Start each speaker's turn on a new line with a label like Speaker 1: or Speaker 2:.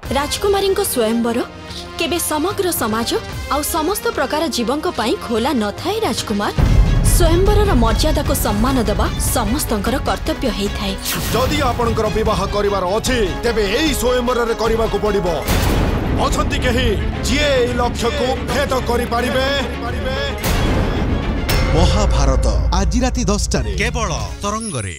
Speaker 1: राजकुमारी स्वयंवर केबे समग्र समाज आउ समस्त प्रकार जीवन खोला न थाए। राजकुमार स्वयंवर मर्यादा को सम्मान देवा समस्तंकर कर्तव्य हे थाए।
Speaker 2: जदि आपनकर विवाह करिवार अछि तेबे एई स्वयंवर रे करिवा को पड़िबो। अछंती केही जे लक्ष्य को भेद करि पारिबे।
Speaker 3: महाभारत आज राति 10 केवल तरंगरे।